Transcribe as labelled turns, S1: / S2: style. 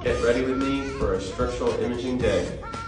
S1: Get ready with me for a structural imaging day.